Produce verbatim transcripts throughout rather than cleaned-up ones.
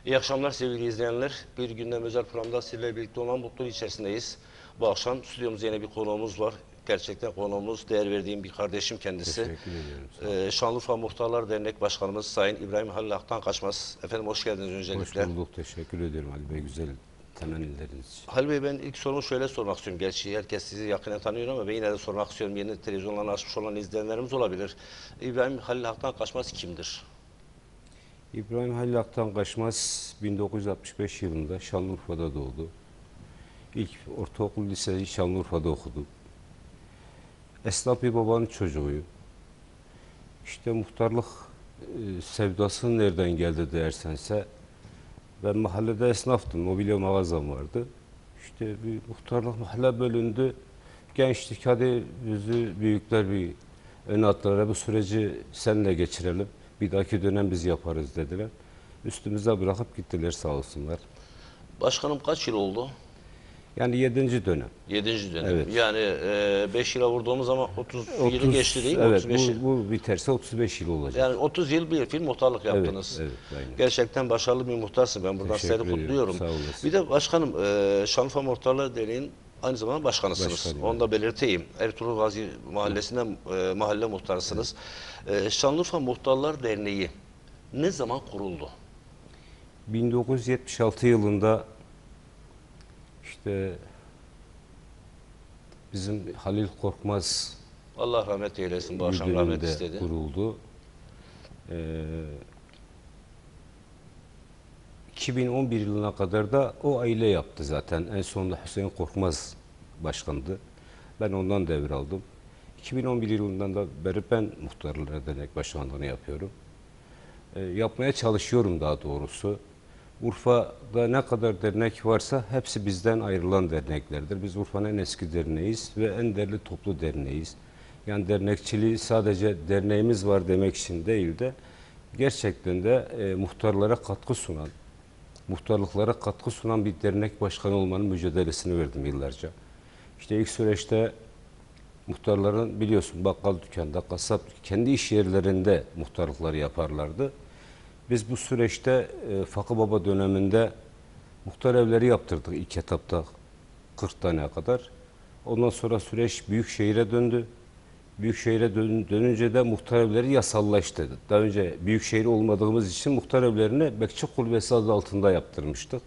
İyi akşamlar sevgili izleyenler. Bir gündem özel programda sizlerle birlikte olan mutluluğu içerisindeyiz. Bu akşam stüdyomuzda yine bir konuğumuz var. Gerçekten konuğumuz, değer verdiğim bir kardeşim kendisi. Teşekkür ediyorum. Sağ olun. Ee, Şanlıurfa Muhtarlar Dernek Başkanımız Sayın İbrahim Halil Aktan Kaçmaz. Efendim hoş geldiniz öncelikle. Hoş bulduk. Teşekkür ediyorum Ali Bey, güzel temennileriniz için. Halil Bey, ben ilk sorumu şöyle sormak istiyorum. Gerçi herkes sizi yakinen tanıyor ama ben yine de sormak istiyorum. Yeni televizyonlarını açmış olan izleyenlerimiz olabilir. İbrahim Halil Aktan Kaçmaz kimdir? İbrahim Halil Aktan Kaçmaz bin dokuz yüz altmış beş yılında Şanlıurfa'da doğdu. İlk ortaokul, liseyi Şanlıurfa'da okudum. Esnaf bir babanın çocuğuyum. İşte muhtarlık e, sevdası nereden geldi dersense, ben mahallede esnaftım, mobilya mağazam vardı. İşte bir muhtarlık mahalle bölündü. Gençlik, hadi bizi büyükler bir ön atlara bu süreci seninle geçirelim. Bir dahaki dönem biz yaparız dediler. Üstümüze bırakıp gittiler sağ olsunlar. Başkanım kaç yıl oldu? Yani yedinci dönem. Yedinci dönem. Evet. Yani e, beş yıla vurduğumuz zaman otuz yılı geçti değil mi? Evet, otuz beş yıl. bu, bu biterse otuz beş yıl olacak. Yani otuz yıl bir film muhtarlık yaptınız. Evet, evet, aynen. Gerçekten başarılı bir muhtarsın. Ben buradan Teşekkür sizleri ediyorum, kutluyorum. sağ olasın. Bir de başkanım, e, Şanlıurfa Muhtarlar Derneği'nin aynı zamanda başkanısınız. Başkanım, Onu da belirteyim. Ertuğrul Gazi Mahallesi'nde e, mahalle muhtarısınız. E, Şanlıurfa Muhtarlar Derneği ne zaman kuruldu? bin dokuz yüz yetmiş altı yılında işte bizim Halil Korkmaz Allah rahmet eylesin. Bu akşam rahmet müdürlüğünde istedi. kuruldu. Ee, iki bin on bir yılına kadar da o aile yaptı zaten. En sonunda Hüseyin Korkmaz başkandı. Ben ondan devraldım. iki bin on bir yılından da beri ben Muhtarlar Dernek Başkanlığı'nı yapıyorum. Ee, yapmaya çalışıyorum daha doğrusu. Urfa'da ne kadar dernek varsa hepsi bizden ayrılan derneklerdir. Biz Urfa'nın en eski derneğiyiz ve en değerli toplu derneğiyiz. Yani dernekçiliği sadece derneğimiz var demek için değil de gerçekten de e, muhtarlara katkı sunan, muhtarlıklara katkı sunan bir dernek başkanı olmanın mücadelesini verdim yıllarca. İşte ilk süreçte muhtarların biliyorsun bakkal dükkanda, kasap kendi iş yerlerinde muhtarlıkları yaparlardı. Biz bu süreçte e, Fakı Baba döneminde muhtar evleri yaptırdık ilk etapta kırk taneye kadar. Ondan sonra süreç Büyükşehir'e döndü. Büyükşehir'e dön, dönünce de muhtar evleri yasallaştı. Daha önce Büyükşehir olmadığımız için muhtar evlerini Bekçi Kulübesi adı altında yaptırmıştık.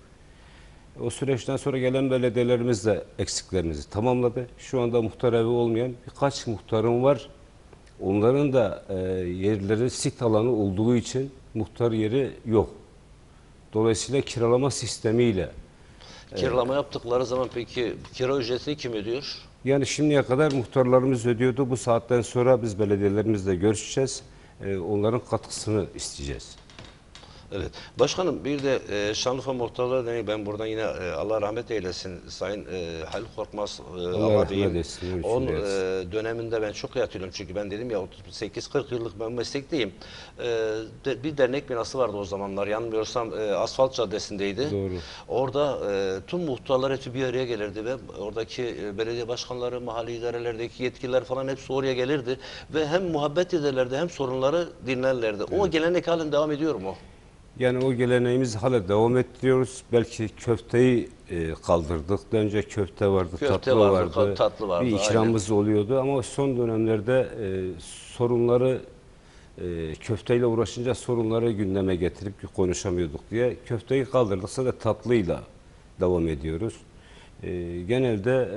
O süreçten sonra gelen belediyelerimiz de eksiklerimizi tamamladı. Şu anda muhtar evi olmayan birkaç muhtarım var. Onların da e, yerleri sit alanı olduğu için muhtar yeri yok. Dolayısıyla kiralama sistemiyle. Kiralama yaptıkları zaman peki kira ücretini kim ödüyor? Yani şimdiye kadar muhtarlarımız ödüyordu. Bu saatten sonra biz belediyelerimizle görüşeceğiz. E, onların katkısını isteyeceğiz. Evet. Başkanım bir de e, Şanlıurfa Muhtarlar Derneği, ben buradan yine e, Allah rahmet eylesin Sayın e, Halil Korkmaz e, Allah rahmet abim. eylesin. Onun e, döneminde ben çok iyi hatırlıyorum çünkü ben dedim ya otuz sekiz kırk yıllık ben meslekteyim. E, de, bir dernek binası vardı o zamanlar. Yanılmıyorsam e, Asfalt Caddesi'ndeydi. Doğru. Orada e, tüm muhtarlar hepsi bir araya gelirdi ve oradaki e, belediye başkanları, mahalle idarelerdeki yetkililer falan hepsi oraya gelirdi ve hem muhabbet ederlerdi hem sorunları dinlerlerdi. O Evet. gelenek halen devam ediyor mu? Yani o geleneğimizi hala devam ettiriyoruz. Belki köfteyi e, kaldırdık. Daha önce köfte vardı, Köfte tatlı vardı, vardı, tatlı vardı, bir ikramımız oluyordu. Ama son dönemlerde e, sorunları e, köfteyle uğraşınca sorunları gündeme getirip konuşamıyorduk diye köfteyi kaldırdık. Sadece tatlıyla devam ediyoruz. E, genelde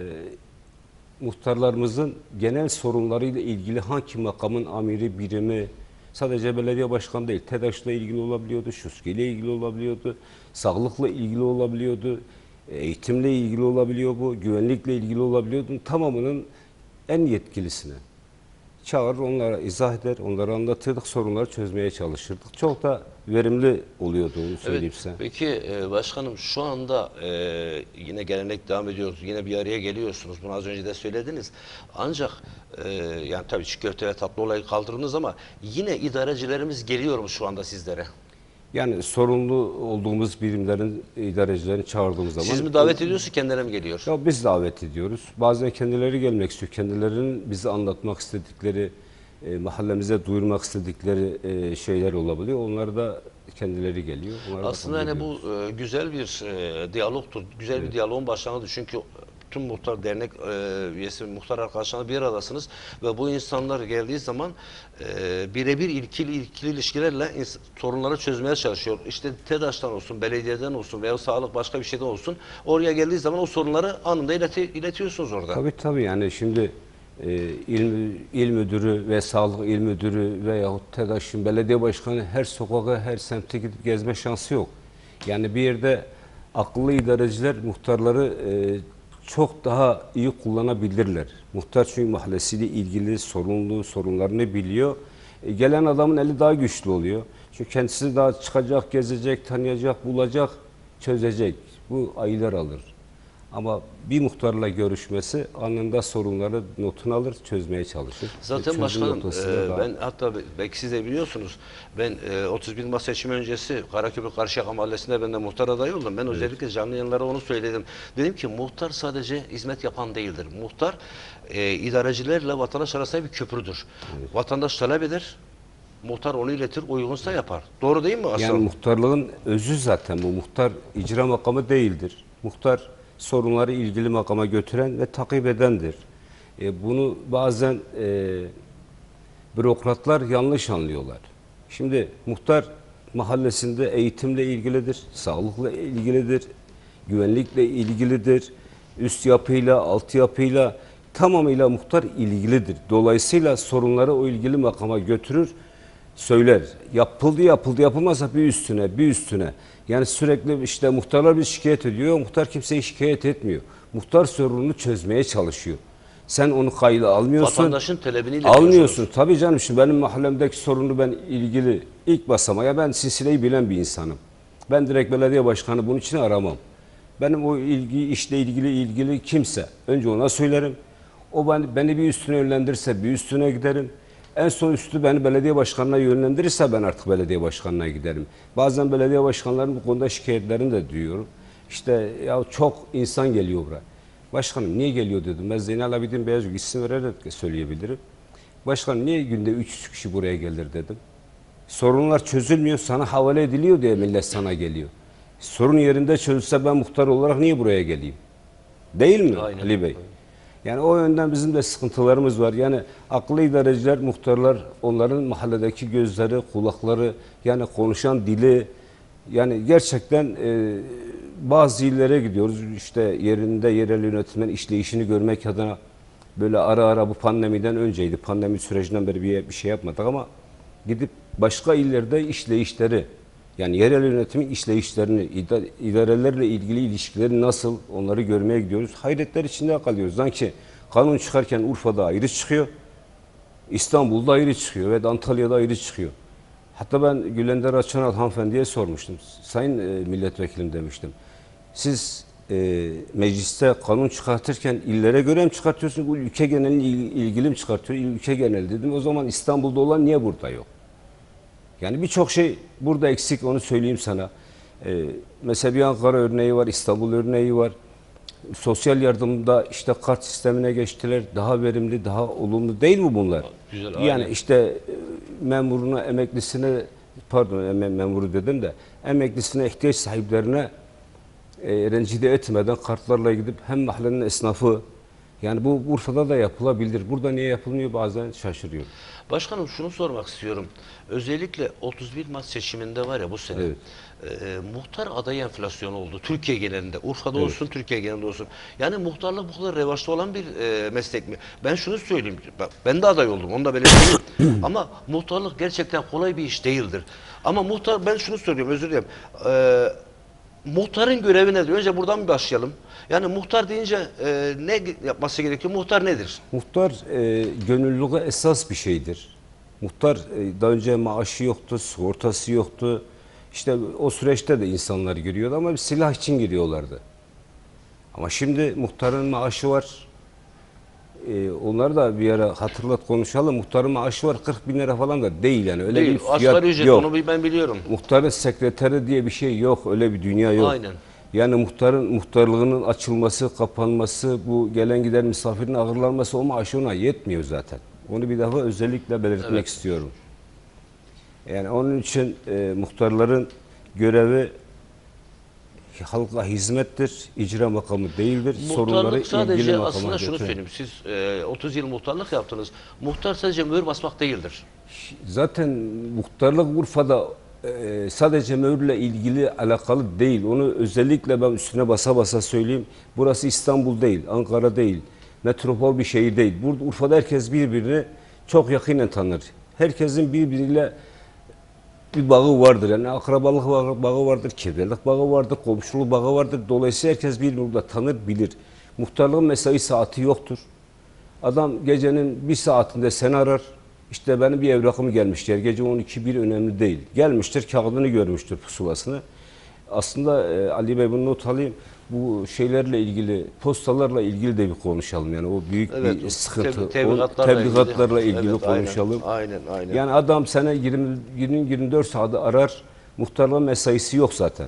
e, muhtarlarımızın genel sorunlarıyla ilgili hangi makamın amiri, birimi, sadece belediye başkanı değil, TEDAŞ'la ilgili olabiliyordu, ŞUSK ile ilgili olabiliyordu, sağlıkla ilgili olabiliyordu, eğitimle ilgili olabiliyor bu, güvenlikle ilgili olabiliyordu. Tamamının en yetkilisine çağırır, onlara izah eder, onlara anlatırdık, sorunları çözmeye çalışırdık. Çok da verimli oluyordu, onu söyleyeyim Evet. size. Peki e, başkanım şu anda e, yine gelenek devam ediyoruz. Yine bir araya geliyorsunuz. Bunu az önce de söylediniz. Ancak e, yani tabii çiğ köfte ve tatlı olayı kaldırdınız ama yine idarecilerimiz geliyor mu şu anda sizlere? Yani sorumlu olduğumuz birimlerin, idarecilerini çağırdığımız zaman... Siz mi davet ediyorsunuz, kendileri mi geliyor? Ya biz davet ediyoruz. Bazen kendileri gelmek istiyor. Kendilerinin bize anlatmak istedikleri e, mahallemize duyurmak istedikleri e, şeyler olabiliyor. Onlar da kendileri geliyor. Onları da Aslında kabul hani bu ediyoruz. e, güzel bir e, diyalogtur. Güzel bir diyaloğun başlangıcı. Çünkü tüm muhtar dernek e, üyesi, muhtar arkadaşlarla bir aradasınız ve bu insanlar geldiği zaman e, birebir ilkili ilkili ilişkilerle ins- sorunları çözmeye çalışıyor. İşte TEDAŞ'tan olsun, belediyeden olsun veya sağlık başka bir şeyden olsun. Oraya geldiği zaman o sorunları anında ileti, iletiyorsunuz orada. Tabii tabii, yani şimdi e, il, il müdürü ve sağlık il müdürü veyahut TEDAŞ'ın belediye başkanı her sokağa, her semte gidip gezme şansı yok. Yani bir yerde akıllı idareciler muhtarları e, çok daha iyi kullanabilirler. Muhtar çünkü mahallesiyle ilgili sorumluluğu, sorunlarını biliyor. E, gelen adamın eli daha güçlü oluyor. Çünkü kendisi daha çıkacak, gezecek, tanıyacak, bulacak, çözecek. Bu aylar alır. Ama bir muhtarla görüşmesi anında sorunları notunu alır, çözmeye çalışır. Ve Zaten çözüm başkanım noktasında e, daha- ben hatta be- belki siz de biliyorsunuz, ben e, otuz bir Mart seçimi öncesi Karaköprü Karşıyaka Mahallesi'nde ben de muhtar adayı oldum. Ben özellikle canlı yayınlara onu söyledim. Dedim ki muhtar sadece hizmet yapan değildir. Muhtar e, idarecilerle vatandaş arasında bir köprüdür. Vatandaş talep eder, muhtar onu iletir, uygunsa yapar. Doğru değil mi Aslan? Yani muhtarlığın özü zaten bu. Muhtar icra makamı değildir. Muhtar sorunları ilgili makama götüren ve takip edendir. E, bunu bazen e, bürokratlar yanlış anlıyorlar. Şimdi muhtar mahallesinde eğitimle ilgilidir, sağlıkla ilgilidir, güvenlikle ilgilidir, üst yapıyla, altyapıyla tamamıyla muhtar ilgilidir. Dolayısıyla sorunları o ilgili makama götürür, söyler. Yapıldı yapıldı, yapılmazsa bir üstüne bir üstüne. Yani sürekli işte muhtarlar bir şikayet ediyor. Muhtar kimseyi şikayet etmiyor. Muhtar sorununu çözmeye çalışıyor. Sen onu kayda almıyorsun. Vatandaşın talebini iletiyorsunuz. Almıyorsun. Tabii canım, şimdi benim mahallemdeki sorunu ben ilgili ilk basamaya, ben silsileyi bilen bir insanım. Ben direkt belediye başkanı bunun için aramam. Benim o ilgi işle ilgili ilgili kimse önce ona söylerim. O beni, beni bir üstüne yönlendirirse bir üstüne giderim. En son üstü beni belediye başkanına yönlendirirse ben artık belediye başkanına giderim. Bazen belediye başkanlarının bu konuda şikayetlerini de duyuyorum. İşte ya çok insan geliyor buraya. Başkanım niye geliyor dedim. Ben Zeynel Abidin Beyazgül isim vererek de söyleyebilirim. Başkanım niye günde üç yüz kişi buraya gelir dedim. Sorunlar çözülmüyor, sana havale ediliyor diye millet sana geliyor. Sorun yerinde çözülse ben muhtar olarak niye buraya geleyim? Değil mi Aynen. Ali Bey? Yani o yönden bizim de sıkıntılarımız var. Yani akıllı idareciler, muhtarlar, onların mahalledeki gözleri, kulakları, yani konuşan dili, yani gerçekten e, bazı illere gidiyoruz. İşte yerinde yerel yönetimlerin işleyişini görmek adına böyle ara ara, bu pandemiden önceydi. Pandemi sürecinden beri bir, bir şey yapmadık ama gidip başka illerde işleyişleri, yani yerel yönetimin işleyişlerini, ida- idarelerle ilgili ilişkileri nasıl, onları görmeye gidiyoruz. Hayretler içinde kalıyoruz. Sanki kanun çıkarken Urfa'da ayrı çıkıyor, İstanbul'da ayrı çıkıyor ve Antalya'da ayrı çıkıyor. Hatta ben Gülender Açanal hanımefendiye sormuştum. Sayın e, milletvekilim demiştim. Siz e, mecliste kanun çıkartırken illere göre mi çıkartıyorsunuz? Bu ülke genelini il- ilgili mi çıkartıyor? Ülke genel dedim. O zaman İstanbul'da olan niye burada yok? Yani birçok şey burada eksik, onu söyleyeyim sana. Ee, mesela bir Ankara örneği var, İstanbul örneği var. Sosyal yardımda işte kart sistemine geçtiler. Daha verimli, daha olumlu değil mi bunlar? Güzel, Yani aynen. işte e, memuruna, emeklisine, pardon mem- memuru dedim de, emeklisine, ihtiyaç sahiplerine e, rencide etmeden kartlarla gidip hem mahallenin esnafı, yani bu Urfa'da da yapılabilir. Burada niye yapılmıyor bazen şaşırıyorum. Başkanım şunu sormak istiyorum. Özellikle otuz bir Mart seçiminde var ya bu sene. Evet. e, muhtar adayı enflasyonu oldu. Türkiye genelinde. Urfa'da olsun, Türkiye genelinde olsun. Yani muhtarlık bu kadar revaçta olan bir e, meslek mi? Ben şunu söyleyeyim. Bak, ben de aday oldum. Onu da belirteyim. Ama muhtarlık gerçekten kolay bir iş değildir. Ama muhtar, ben şunu söylüyorum, özür dilerim. E, muhtarın görevi nedir? Önce buradan bir başlayalım. Yani muhtar deyince e, ne yapması gerekiyor? Muhtar nedir? Muhtar e, gönüllülüğe esas bir şeydir. Muhtar e, daha önce maaşı yoktu, sigortası yoktu. İşte o süreçte de insanlar giriyordu ama bir silah için giriyorlardı. Ama şimdi muhtarın maaşı var. E, onları da bir ara hatırlat, konuşalım. Muhtarın maaşı var, kırk bin lira falan da değil yani. Öyle Değil. bir fiyat Asgari ücret, yok. onu ben biliyorum. Muhtarın sekreteri diye bir şey yok. Öyle bir dünya yok. Aynen. Yani muhtarın muhtarlığının açılması, kapanması, bu gelen giden misafirin ağırlanması, o maaşı ona yetmiyor zaten. Onu bir defa özellikle belirtmek Evet. istiyorum. Yani onun için e, muhtarların görevi halka hizmettir, icra makamı değildir. Sorunları Muhtarlık sadece ilgili makama aslında şunu götürün. söyleyeyim. Siz e, otuz yıl muhtarlık yaptınız. Muhtar sadece mühür basmak değildir. Zaten muhtarlık Urfa'da e, sadece mühürle ilgili alakalı değil. Onu özellikle ben üstüne basa basa söyleyeyim. Burası İstanbul değil, Ankara değil, metropol bir şehir değil. Burada Urfa'da herkes birbirini çok yakinen tanır. Herkesin birbiriyle bir bağı vardır. Yani akrabalık bağı bağı vardır, kirvelik bağı vardır, komşuluk bağı vardır. Dolayısıyla herkes birbirini burada tanır, bilir. Muhtarlığın mesai saati yoktur. Adam gecenin bir saatinde seni arar. İşte benim bir evrakım gelmiştir. Gece on iki bir önemli değil. Gelmiştir, kağıdını görmüştür, pusulasını. Aslında e, Ali Bey bunu not alayım. Bu şeylerle ilgili, postalarla ilgili de bir konuşalım. Yani o büyük Evet, bir sıkıntı. teb- O tebligatlarla ilgili. tebligatlarla ilgili Evet, aynen, konuşalım. aynen, aynen. Yani adam sana yirmi, yirmi yirmi dört saate arar. Muhtarlığın mesaisi yok zaten.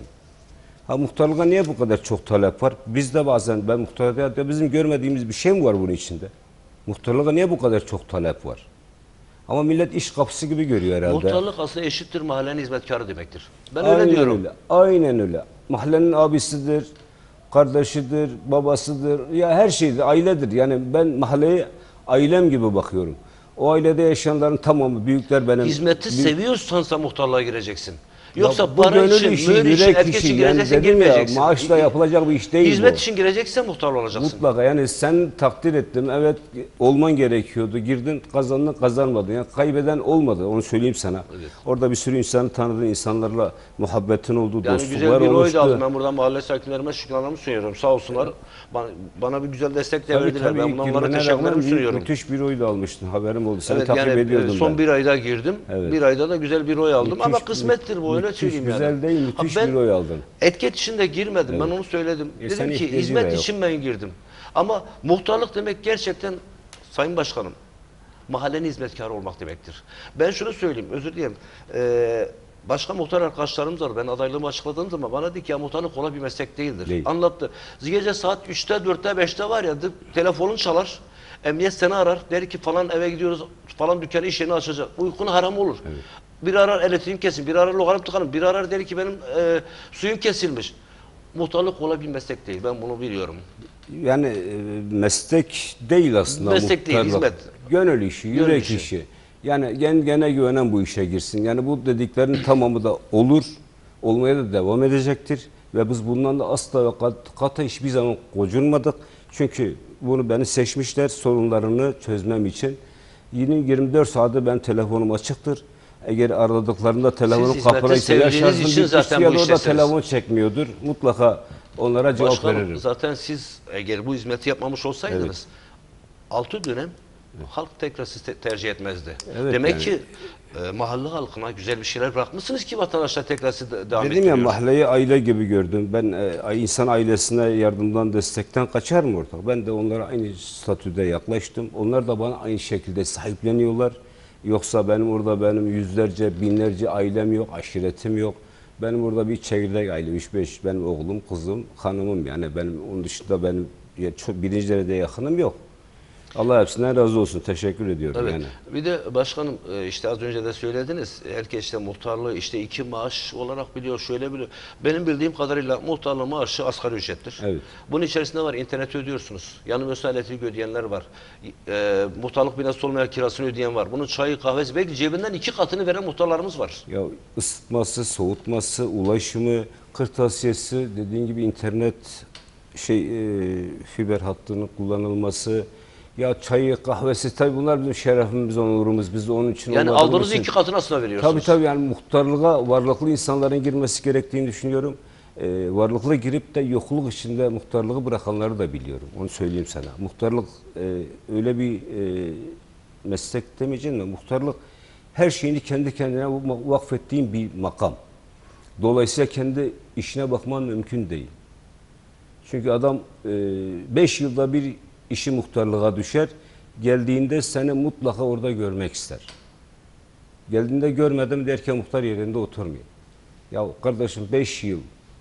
Ha muhtarlığa niye bu kadar çok talep var? Bizde bazen ben muhtarlığa bizim görmediğimiz bir şey mi var bunun içinde? Muhtarlığa niye bu kadar çok talep var? Ama millet iş kapısı gibi görüyor herhalde. Muhtarlık aslında eşittir mahallenin hizmetkarı demektir. Ben Aynen öyle diyorum. öyle. Aynen öyle. Mahallenin abisidir, kardeşidir, babasıdır. Ya her şeydir, ailedir. Yani ben mahalleye ailem gibi bakıyorum. O ailede yaşayanların tamamı, büyükler benim. Hizmeti büyük- seviyorsan sen muhtarlığa gireceksin. Yoksa Ya bu para gönül için, işi, mühür için, yürek erkek işi. için Yani gireceksin, dedim ya, girmeyeceksin. maaşla yapılacak bir iş değil Hizmet bu. için gireceksen muhtar olacaksın. Mutlaka yani sen takdir ettim, evet olman gerekiyordu, girdin kazandın kazanmadın, yani kaybeden olmadı, onu söyleyeyim sana. Evet. Orada bir sürü insanı tanıdığın, insanlarla muhabbetin oldu, Yani dostluklar güzel bir oy da oluştu. aldım. Ben buradan mahalle sakinlerime şükranlarımı sunuyorum. Sağ olsunlar. Bana, bana bir güzel destek de Tabii verdiler. tabii Ben ilk bundan onlara girmene teşekkürlerimi rağmen büyük, sunuyorum. müthiş bir oy da almıştın, haberim oldu, seni Evet, takip yani ediyordum e, son ben. bir ayda girdim. Evet. Bir ayda da güzel bir oy aldım. Müthiş, Ama kısmettir bu, öyle müthiş, söyleyeyim güzel yani. değil, Ha, müthiş ben bir oy aldın. Etiket içinde girmedim. Ben onu söyledim. E, Dedim senin ki ihtiyacın hizmet da yok. için ben girdim. Ama muhtarlık demek gerçekten Sayın Başkanım, mahallenin hizmetkarı olmak demektir. Ben şunu söyleyeyim, özür dilerim. Ee, başka muhtar arkadaşlarımız var. Ben adaylığımı açıkladığım zaman bana dedi ki ya muhtarlık kolay bir meslek değildir. Değil. Anlattı. Gece saat üçte, dörtte, beşte var ya telefonun çalar. Emniyet seni arar. Der ki falan eve gidiyoruz, falan dükkanı iş yerini açacak. Uykun haram olur. Evet. Bir arar elektriğim kesin, bir arar logarım tıkanım, bir arar der ki benim e, suyum kesilmiş. Muhtarlık kolay bir meslek değil. Ben bunu biliyorum. Yani e, meslek değil aslında Meslek değil, muhtarlık. hizmet. Gönül işi, yürek Gönül işi. işi. Yani gen, gene güvenen bu işe girsin. Yani bu dediklerin tamamı da olur, olmaya da devam edecektir. Ve biz bundan da asla ve kat, kata hiçbir zaman gocunmadık. Çünkü bunu beni seçmişler sorunlarını çözmem için. Yine yirmi dört saate ben telefonum açıktır. Eğer aradıklarında telefonu Siz hizmeti kapına sevdiğiniz yaşarsın için bir zaten ya bu da o da iştesiniz. telefon çekmiyordur. Mutlaka onlara cevap Başkanım, veririm. zaten siz eğer bu hizmeti yapmamış olsaydınız altı dönem halk tekrar sizi te- tercih etmezdi. Evet, Demek yani. ki e, mahalle halkına güzel bir şeyler bırakmışsınız ki vatandaşlar tekrar sizi de- devam Dedim ya ettiriyor. mahalleyi aile gibi gördüm. Ben e, insan ailesine yardımdan, destekten kaçar mı ortak? Ben de onlara aynı statüde yaklaştım. Onlar da bana aynı şekilde sahipleniyorlar. Yoksa benim orada benim yüzlerce, binlerce ailem yok, aşiretim yok. Benim orada bir çekirdek aile, üç beş benim oğlum, kızım, hanımım yani benim onun dışında benim ya çok birinci derecede yakınım yok. Allah hepsinden razı olsun. Teşekkür ediyorum Evet. yani. Bir de başkanım e, işte az önce de söylediniz. Herkes işte muhtarlığı işte iki maaş olarak biliyor, şöyle biliyor. Benim bildiğim kadarıyla muhtarlığı maaşı asgari ücrettir. Evet. Bunun içerisinde var internet ödüyorsunuz. Yanılmıyorsa elektrik ödeyenler var. E, muhtarlık binası olmayan kirasını ödeyen var. Bunun çayı, kahvesi belki cebinden iki katını veren muhtarlarımız var. Ya ısıtması, soğutması, ulaşımı, kırtasiyesi, dediğin gibi internet şey e, fiber hattının kullanılması, ya çayı, kahvesi tabii bunlar bizim şerefimiz, onurumuz. Biz de onun için Yani olmadığımız aldığınız için- iki katını aslında veriyorsunuz. Tabii tabii yani muhtarlığa varlıklı insanların girmesi gerektiğini düşünüyorum. Ee, varlıklı girip de yokluk içinde muhtarlığı bırakanları da biliyorum. Onu söyleyeyim sana. Muhtarlık e, öyle bir e, meslek demeyeceğim de muhtarlık her şeyini kendi kendine vakfettiğin bir makam. Dolayısıyla kendi işine bakman mümkün değil. Çünkü adam beş yılda bir işi muhtarlığa düşer. Geldiğinde seni mutlaka orada görmek ister. Geldiğinde görmedim derken muhtar yerinde oturmuyor. Ya kardeşim beş yıl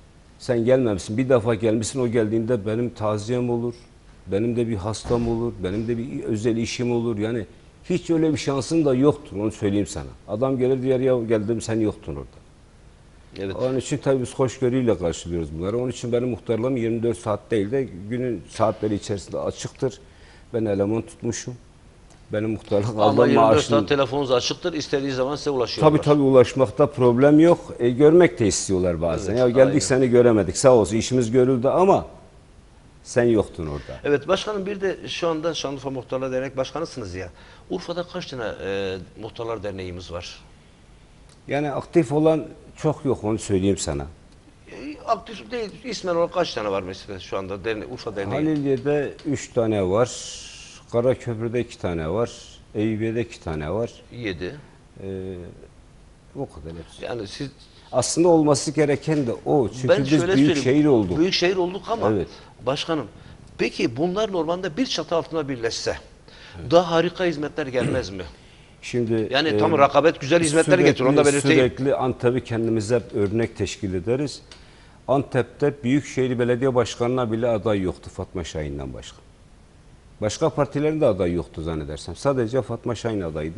sen gelmemişsin. Bir defa gelmişsin, o geldiğinde benim taziyem olur. Benim de bir hastam olur. Benim de bir özel işim olur. Yani Hiç öyle bir şansın da yoktur, onu söyleyeyim sana. Adam gelir diğer ya geldim sen yoktun orada. Evet. Onun için tabii biz hoşgörüyle karşılıyoruz bunları. Onun için benim muhtarlığım yirmi dört saat değil de günün saatleri içerisinde açıktır. Ben eleman tutmuşum. Benim muhtarlık Ama aldığım yirmi dört maaşın... saat telefonunuz açıktır. İstediği zaman size ulaşıyorlar. Tabii tabii ulaşmakta problem yok. E, görmek de istiyorlar bazen. Evet, ya geldik aynen. seni göremedik. Sağ olsun işimiz görüldü ama sen yoktun orada. Evet başkanım, bir de şu anda Şanlıurfa Muhtarlar Dernek Başkanısınız ya. Urfa'da kaç tane e, Muhtarlar Derneğimiz var? Yani aktif olan çok yok, onu söyleyeyim sana. E, aktif değil. İsmen olarak kaç tane var mesela şu anda dernek, Urfa Derneği? Haliliye'de üç tane var. Karaköprü'de iki tane var. Eyüpiye'de iki tane var. Yedi. Ee, o kadar hepsi. Yani siz, Aslında olması gereken de o. Çünkü ben biz şöyle büyük söyleyeyim. şehir olduk. Büyük şehir olduk ama Evet. başkanım, peki bunlar normalde bir çatı altında birleşse daha harika hizmetler gelmez mi? Şimdi Yani e, tam rakabet güzel hizmetler sürekli- getiriyor, onu da belirteyim. Sürekli Antep'i kendimize örnek teşkil ederiz. Antep'te Büyükşehir Belediye Başkanı'na bile aday yoktu Fatma Şahin'den başka. Başka partilerin de aday yoktu zannedersem. Sadece Fatma Şahin adaydı.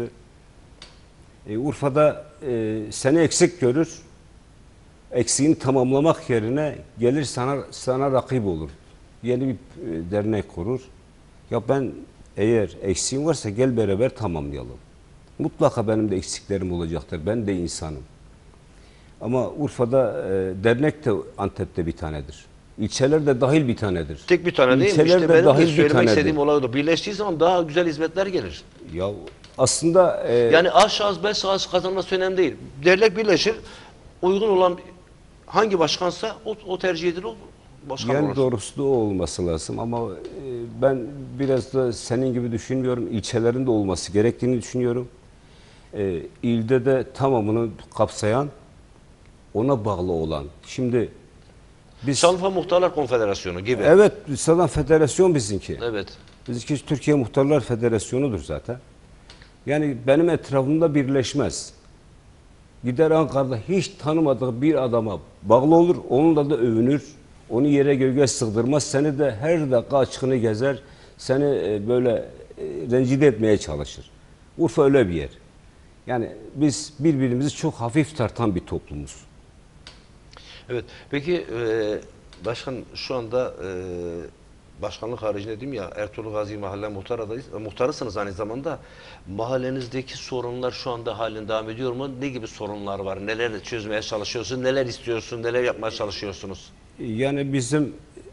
E, Urfa'da e, seni eksik görür. Eksiğini tamamlamak yerine gelir sana sana rakip olur. Yeni bir e, dernek kurur. Ya ben eğer eksiğim varsa gel beraber tamamlayalım. Mutlaka benim de eksiklerim olacaktır. Ben de insanım. Ama Urfa'da e, dernek de Antep'te bir tanedir. İlçeler de dahil bir tanedir. Tek bir tane değil mi? İlçeler İşte de benim de dahil bir söylemek tanedir. istediğim olay o. Birleştiği zaman daha güzel hizmetler gelir. Ya aslında e, Yani A şahıs, B şahıs kazanması önemli değil. Dernek birleşir, uygun olan hangi başkansa o, o tercih edilir, o başkan yani olur. doğrusu da o olması lazım ama e, ben biraz da senin gibi düşünmüyorum. İlçelerin de olması gerektiğini düşünüyorum. E, ilde de tamamını kapsayan, ona bağlı olan. Şimdi biz Şanlıurfa Muhtarlar Konfederasyonu gibi. evet zaten federasyon bizimki. Evet. Bizimki Türkiye Muhtarlar Federasyonu'dur zaten. Yani benim etrafımda birleşmez. Gider Ankara'da hiç tanımadığı bir adama bağlı olur, onunla da övünür. Onu yere gölge sığdırmaz. Seni de her dakika açığını gezer. Seni e, böyle e, rencide etmeye çalışır. Urfa öyle bir yer. Yani biz birbirimizi çok hafif tartan bir toplumuz. Evet. Peki e, başkan şu anda e, başkanlık haricinde diyeyim ya, Ertuğrul Gazi Mahalle muhtar adayız, e, muhtarısınız aynı zamanda. Mahallenizdeki sorunlar şu anda halen devam ediyor mu? Ne gibi sorunlar var? Neler çözmeye çalışıyorsunuz? Neler istiyorsun? Neler yapmaya çalışıyorsunuz? Yani bizim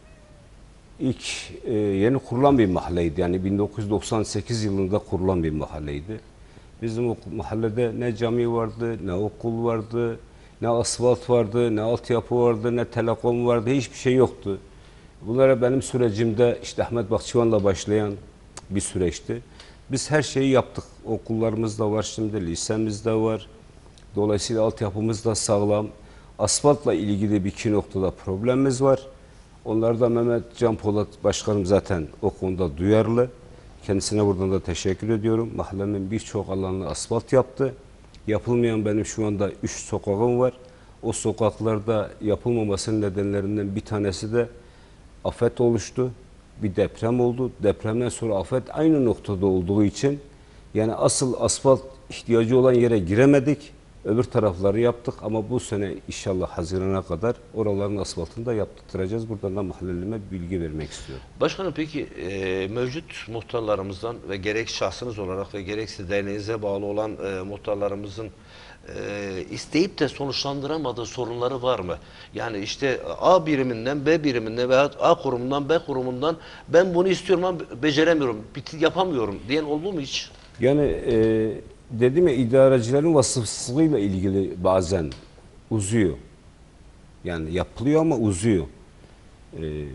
ilk e, yeni kurulan bir mahalleydi. Yani bin dokuz yüz doksan sekiz yılında kurulan bir mahalleydi. Bizim o mahallede ne cami vardı, ne okul vardı, ne asfalt vardı, ne altyapı vardı, ne telekom vardı, hiçbir şey yoktu. Bunlara benim sürecimde işte Ahmet Bahçıvan'la başlayan bir süreçti. Biz her şeyi yaptık. Okullarımız da var şimdi, lisemiz de var. Dolayısıyla altyapımız da sağlam. Asfaltla ilgili bir iki noktada problemimiz var. Onlarda Mehmet Can Polat Başkanım zaten o konuda duyarlı. Kendisine buradan da teşekkür ediyorum. Mahallemin birçok alanını asfalt yaptı. Yapılmayan benim şu anda üç sokağım var. O sokaklarda yapılmamasının nedenlerinden bir tanesi de afet oluştu. Bir deprem oldu. Depremden sonra afet aynı noktada olduğu için yani asıl asfalt ihtiyacı olan yere giremedik. Öbür tarafları yaptık ama bu sene inşallah Haziran'a kadar oraların asfaltını da yaptıracağız. Buradan da mahallelime bilgi vermek istiyorum. Başkanım peki e, mevcut muhtarlarımızdan ve gerek şahsınız olarak ve gerekse derneğinize bağlı olan e, muhtarlarımızın e, isteyip de sonuçlandıramadığı sorunları var mı? Yani işte A biriminden, B biriminden veya A kurumundan, B kurumundan ben bunu istiyorum ama beceremiyorum, biti yapamıyorum diyen oldu mu hiç? Yani e, dedim ya idarecilerin vasıfsızlığıyla ilgili bazen uzuyor. Yani yapılıyor ama uzuyor. E,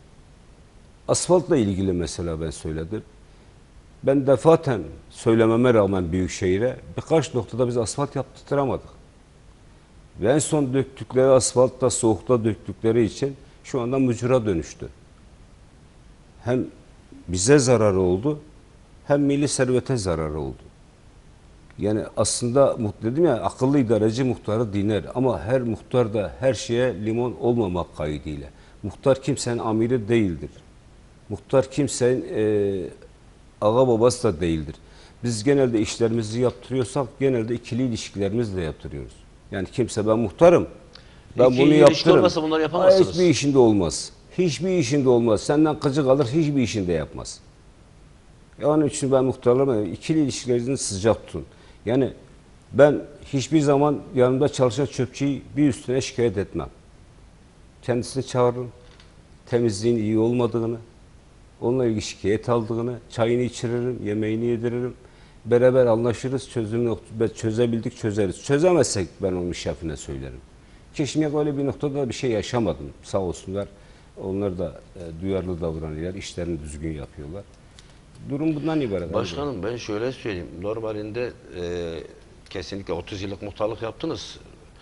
asfaltla ilgili mesela ben söyledim. Ben defaten söylememe rağmen Büyükşehir'e birkaç noktada biz asfalt yaptıramadık. Ve en son döktükleri asfalt da soğukta döktükleri için şu anda mücra dönüştü. Hem bize zararı oldu hem milli servete zararı oldu. Yani aslında dedim ya akıllı idareci muhtarı dinler ama her muhtar da her şeye limon olmamak kaydıyla. Muhtar kimsenin amiri değildir. Muhtar kimsenin e, ağa babası da değildir. Biz genelde işlerimizi yaptırıyorsak genelde ikili ilişkilerimizle yaptırıyoruz. Yani kimse ben muhtarım, ben İkili bunu ilişki yaptırırım. olmasa bunları yapamazsınız. Hiçbir işinde olmaz. Hiçbir işinde olmaz. Senden kıcı kalır, hiçbir işinde yapmaz. E onun için ben muhtarlarıma ikili ilişkilerinizi sıcak tutun. Yani ben hiçbir zaman yanımda çalışan çöpçüyü bir üstüne şikayet etmem. Kendisini çağırırım. Temizliğin iyi olmadığını, onunla ilgili şikayet aldığını, çayını içiririm, yemeğini yediririm. Beraber anlaşırız, çözüm çözebildik çözeriz. Çözemezsek ben onun şefine söylerim. Ki şimdiye öyle bir noktada bir şey yaşamadım. Sağ olsunlar. Onlar da e, duyarlı davranıyorlar, işlerini düzgün yapıyorlar. Durum bundan ibaret. Başkanım ben şöyle söyleyeyim. Normalinde e, kesinlikle otuz yıllık muhtarlık yaptınız.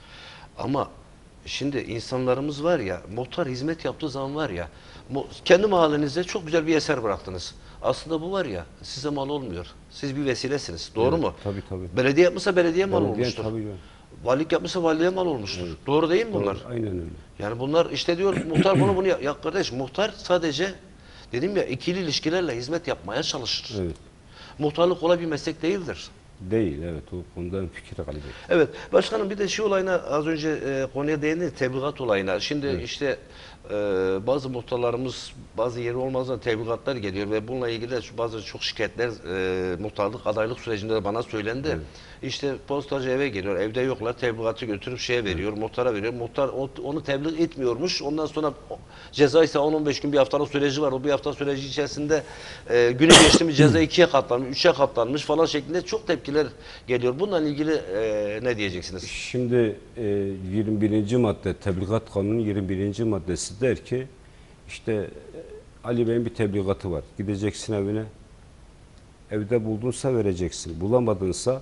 Ama şimdi insanlarımız var ya, muhtar hizmet yaptığı zaman var ya, kendi mahallenizde çok güzel bir eser bıraktınız. Aslında bu var ya, size mal olmuyor. Siz bir vesilesiniz. Doğru Evet, mu? tabii, tabii. Belediye yapmışsa belediye mal Belediye, olmuştur. tabii canım. Valilik yapmışsa valiliğe mal olmuştur. Evet. Doğru değil mi bunlar? Doğru, aynen öyle. Yani bunlar işte diyor muhtar bunu bunu ya, ya kardeş muhtar sadece dedim ya ikili ilişkilerle hizmet yapmaya çalışır. Evet. Muhtarlık kolay bir meslek değildir. Değil, evet. O konuda fikir kalacak. Evet başkanım bir de şu olayına az önce e, konuya değindi tebligat olayına. Şimdi Evet. işte e, bazı muhtarlarımız bazı yeri olmazdan tebligatlar geliyor ve bununla ilgili de şu- bazı çok şikayetler e, muhtarlık adaylık sürecinde de bana söylendi. Evet. İşte postacı eve geliyor, evde yoklar, tebligatı götürüp şeye veriyor, muhtara veriyor. Muhtar o- onu tebliğ etmiyormuş. Ondan sonra o- ceza ise on on beş gün bir haftalık süreci var. O bir hafta süreci içerisinde e, günü geçti mi ceza ikiye katlanmış, üçe katlanmış falan şeklinde çok tepkiler geliyor. Bununla ilgili e, ne diyeceksiniz? Şimdi e, yirmi birinci madde, Tebligat Kanunu'nun yirmi birinci maddesi der ki işte e, Ali Bey'in bir tebligatı var. Gideceksin evine. Evde buldunsa vereceksin. Bulamadınsa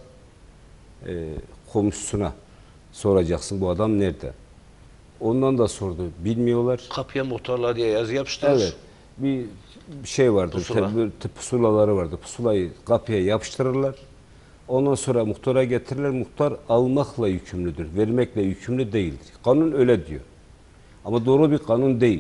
e, komşusuna soracaksın bu adam nerede? Ondan da sordu. Bilmiyorlar. Kapıya muhtarlar diye yazı yapıştırır. Evet. Bir şey vardır. Pusula. Tedbir, pusulaları vardır. Pusulayı kapıya yapıştırırlar. Ondan sonra muhtara getirirler. Muhtar almakla yükümlüdür. Vermekle yükümlü değildir. Kanun öyle diyor. Ama doğru bir kanun değil.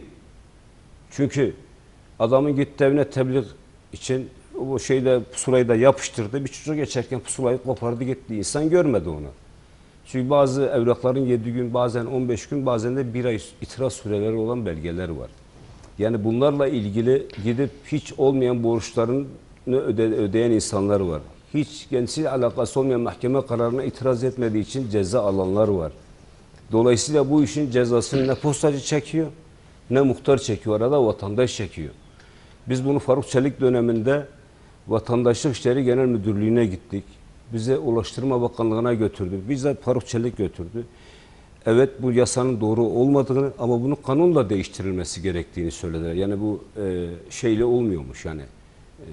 Çünkü adamın gitti evine tebliğ için o şeyde pusulayı da yapıştırdı. Bir çocuk geçerken pusulayı kopardı gitti. İnsan görmedi onu. Çünkü bazı evrakların yedi gün, bazen on beş gün, bazen de bir ay itiraz süreleri olan belgeler var. Yani bunlarla ilgili gidip hiç olmayan borçlarını öde, ödeyen insanlar var. Hiç kendisiyle alakası olmayan mahkeme kararına itiraz etmediği için ceza alanlar var. Dolayısıyla bu işin cezasını ne postacı çekiyor, ne muhtar çekiyor. Arada vatandaş çekiyor. Biz bunu Faruk Çelik döneminde Vatandaşlık İşleri Genel Müdürlüğü'ne gittik. Bize Ulaştırma Bakanlığı'na götürdü. Bizzat Faruk Çelik götürdü. Evet bu yasanın doğru olmadığını ama bunun kanunla değiştirilmesi gerektiğini söylediler. Yani bu e, şeyle olmuyormuş yani. E,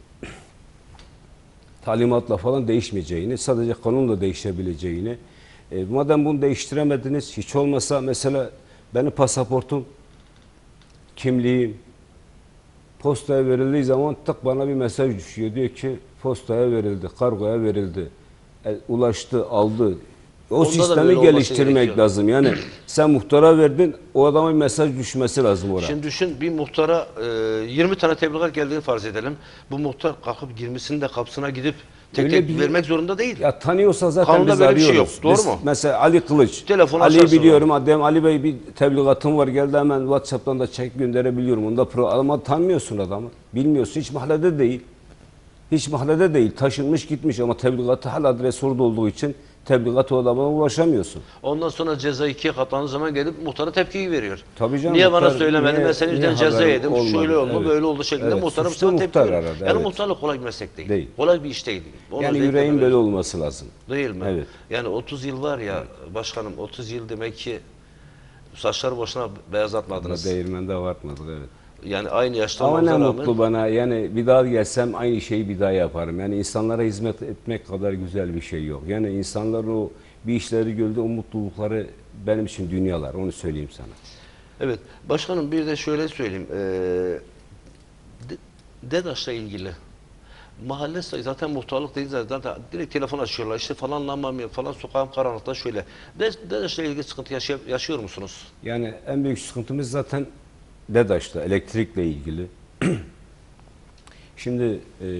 talimatla falan değişmeyeceğini, sadece kanunla değişebileceğini. E, madem bunu değiştiremediniz, hiç olmasa mesela benim pasaportum, kimliğim postaya verildiği zaman tık bana bir mesaj düşüyor. Diyor ki postaya verildi, kargoya verildi, e, ulaştı, aldı. O Onda da böyle sistemi olması geliştirmek gerekiyor. lazım. Yani sen muhtara verdin, o adama bir mesaj düşmesi lazım oraya. Şimdi düşün bir muhtara e, yirmi tane tebligat geldiğini farz edelim. Bu muhtar kalkıp yirmisinin de kapısına gidip tek Öyle tek bir- vermek zorunda değil. Ya tanıyorsa zaten Kanunda biz böyle bir şey arıyoruz. yok, doğru Biz mu? Mesela Ali Kılıç. Telefonu Ali'yi açarsın biliyorum. Adem Ali Bey bir tebligatım var geldi hemen WhatsApp'tan da çek gönderebiliyorum. Onda pro ama tanımıyorsun adamı. Bilmiyorsun. Hiç mahallede değil. Hiç mahallede değil. Taşınmış gitmiş ama tebligatı hala adres orada olduğu için tebligat o adama ulaşamıyorsun. Ondan sonra ceza ikiye katlandığı zaman gelip muhtara tepkiyi veriyor. Tabii canım, Niye bana muhtar söylemedin? niye- Ben senin niye yüzünden ceza haber yedim. olmadı? Şöyle oldu, Evet. böyle oldu şeklinde Evet, muhtara bu suçlu sefer tepki muhtar veriyor. arada, Yani evet. muhtarlık kolay bir meslek değil. Değil. Kolay bir iş değil. Onu Yani özellikle yüreğin böyle- böyle olması lazım. Değil mi? Evet. Yani otuz yıl var ya başkanım otuz yıl demek ki saçları boşuna beyazlatmadınız. Değirmende abartmadık evet. Yani aynı yaşta Ama ne olmanıza mutlu bana. Yani bir daha gelsem aynı şeyi bir daha yaparım. Yani insanlara hizmet etmek kadar güzel bir şey yok. Yani insanların o bir işleri gördüğü o mutlulukları benim için dünyalar. Onu söyleyeyim sana. Evet. Başkanım bir de şöyle söyleyeyim. Ee, De- DEDAŞ'la ilgili mahalle sayı zaten muhtarlık değil zaten direkt telefon açıyorlar. İşte falan lambam falan sokağım karanlıkta şöyle. De- DEDAŞ'la ilgili sıkıntı yaşay- yaşıyor musunuz? Yani en büyük sıkıntımız zaten DEDAŞ'ta, elektrikle ilgili. Şimdi e,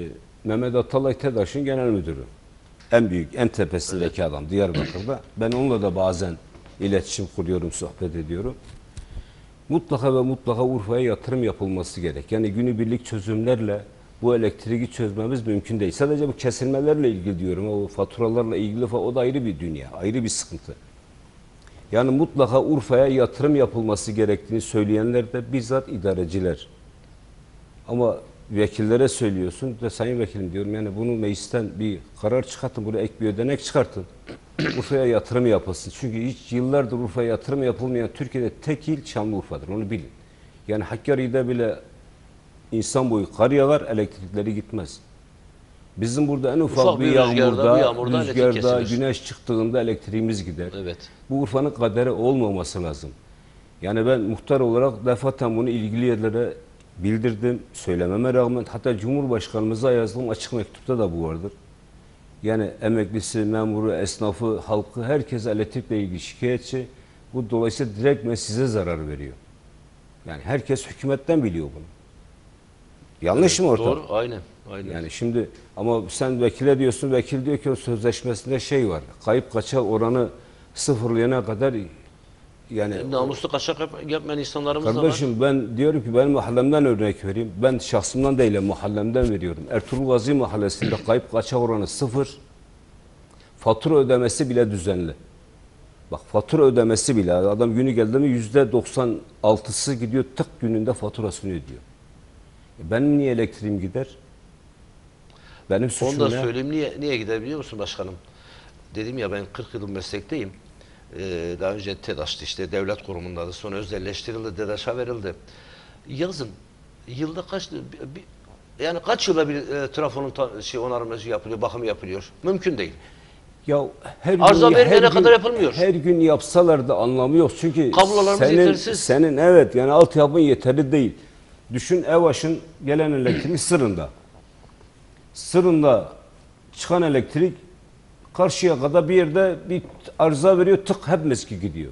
Mehmet Atalay TEDAŞ'ın genel müdürü. En büyük, en tepesindeki evet. adam Diyarbakır'da. Ben onunla da bazen iletişim kuruyorum, sohbet ediyorum. Mutlaka ve mutlaka Urfa'ya yatırım yapılması gerek. Yani günübirlik çözümlerle bu elektriği çözmemiz mümkün değil. Sadece bu kesilmelerle ilgili diyorum. O faturalarla ilgili falan, o da ayrı bir dünya, ayrı bir sıkıntı. Yani mutlaka Urfa'ya yatırım yapılması gerektiğini söyleyenler de bizzat idareciler. Ama vekillere söylüyorsun ve sayın vekilim diyorum, yani bunu meclisten bir karar çıkartın, buraya ek bir ödenek çıkartın. Urfa'ya yatırım yapılsın. Çünkü hiç yıllardır Urfa'ya yatırım yapılmayan Türkiye'de tek il Şanlıurfa'dır. Onu bilin. Yani Hakkari'de bile insan boyu kar yağar, elektrikleri gitmez. Bizim burada en ufak, ufak bir, bir yağmurda, yağmurda rüzgarda, güneş çıktığında elektriğimiz gider. Evet. Bu Urfa'nın kaderi olmaması lazım. Yani ben muhtar olarak defaten bunu ilgili yerlere bildirdim. Söylememe rağmen hatta Cumhurbaşkanımıza yazdığım açık mektupta da bu vardır. Yani emeklisi, memuru, esnafı, halkı, herkes elektrikle ilgili şikayetçi. Bu dolayısıyla direktmen size zarar veriyor. Yani herkes hükümetten biliyor bunu. Yanlış evet, mı ortak? Doğru, aynen, aynen. Yani şimdi ama sen vekile diyorsun, vekil diyor ki o sözleşmesinde şey var. Kayıp kaçak oranı sıfırlayana kadar yani namuslu kaçak yapmayan insanlarımız kardeşim, da var. Ben diyorum ki ben mahallemden örnek vereyim. Ben şahsımdan değil, mahallemden veriyorum. Ertuğrul Gazi mahallesinde kayıp kaçak oranı sıfır. Fatura ödemesi bile düzenli. Bak, fatura ödemesi bile, adam günü geldi mi yüzde doksan altısı gidiyor, tık gününde faturasını ödüyor. E benim niye elektriğim gider? Benim suçum ne? Onu da söyleyeyim, niye, niye gider biliyor musun başkanım? Dedim ya, ben kırk yılın meslekteyim. Ee, daha önce TEDAŞ'tı, işte devlet kurumundadı, sonra özelleştirildi, DEDAŞ'a verildi. Yazın yılda kaç bir, yani kaç yılda bir e, trafonun ta, şey onarılması yapılıyor, bakımı yapılıyor? Mümkün değil. Ya her arıza gün, vermeyene her kadar gün, yapılmıyor. Her gün yapsalar da anlamı yok. Çünkü kablolarımız senin, yetersiz. Senin evet yani altyapın yeterli değil. Düşün, Evaş'ın gelen elektriği Sırın'da. Sırın'da çıkan elektrik karşıya kadar bir yerde bir arıza veriyor, tık hep meski gidiyor.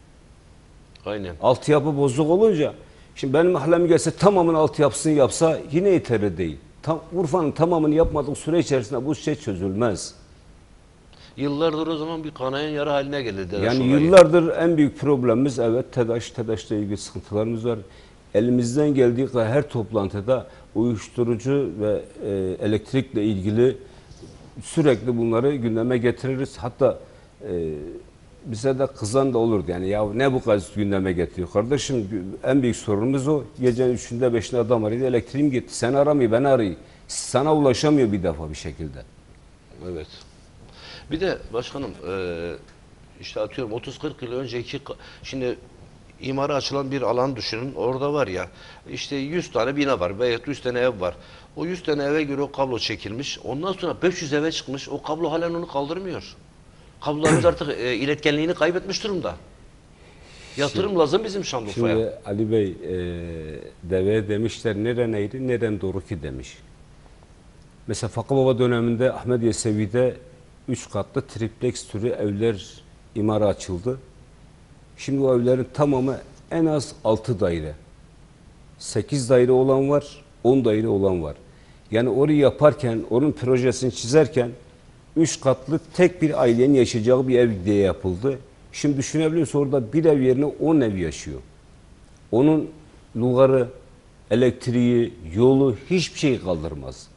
Aynen. Altyapı bozuk olunca, şimdi benim mahallem gelse tamamının altyapısını yapsa yine yeterli değil. Tam, Urfa'nın tamamını yapmadığı süre içerisinde bu şey çözülmez. Yıllardır o zaman bir kanayan yara haline geldi. Yani yıllardır en büyük problemimiz evet TEDAŞ, TEDAŞ'la ilgili sıkıntılarımız var. Elimizden geldiği kadar her toplantıda uyuşturucu ve e, elektrikle ilgili sürekli bunları gündeme getiririz. Hatta e, bize de kızan da olurdu. Yani ya ne bu kadar gündeme getiriyor kardeşim, en büyük sorunumuz o. Gecenin üçünde beşinde adam arıyor, elektriğim gitti. Sen aramıyor, ben arayayım. Sana ulaşamıyor bir defa bir şekilde. Evet. Bir de başkanım e, işte atıyorum otuz kırk yıl önceki, şimdi imara açılan bir alan düşünün. Orada var ya işte yüz tane bina var veya yüz tane ev var. O yüz tane eve göre o kablo çekilmiş. Ondan sonra beş yüz eve çıkmış. O kablo halen onu kaldırmıyor. Kablolarımız artık e, iletkenliğini kaybetmiş durumda. Yatırım şimdi, lazım bizim Şanlıurfa'ya. Şimdi Ali Bey e, deveye demişler neren eğri neren doğru ki demiş. Mesela Fakı Baba döneminde Ahmet Yesevi'de üç katlı triplex türü evler imara açıldı. Şimdi o evlerin tamamı en az altı daire. sekiz daire olan var, on daire olan var. Yani orayı yaparken, onun projesini çizerken üç katlı tek bir ailenin yaşayacağı bir ev diye yapıldı. Şimdi düşünebiliyorsun, orada bir ev yerine on ev yaşıyor. Onun lugarı, elektriği, yolu hiçbir şey kaldırmaz.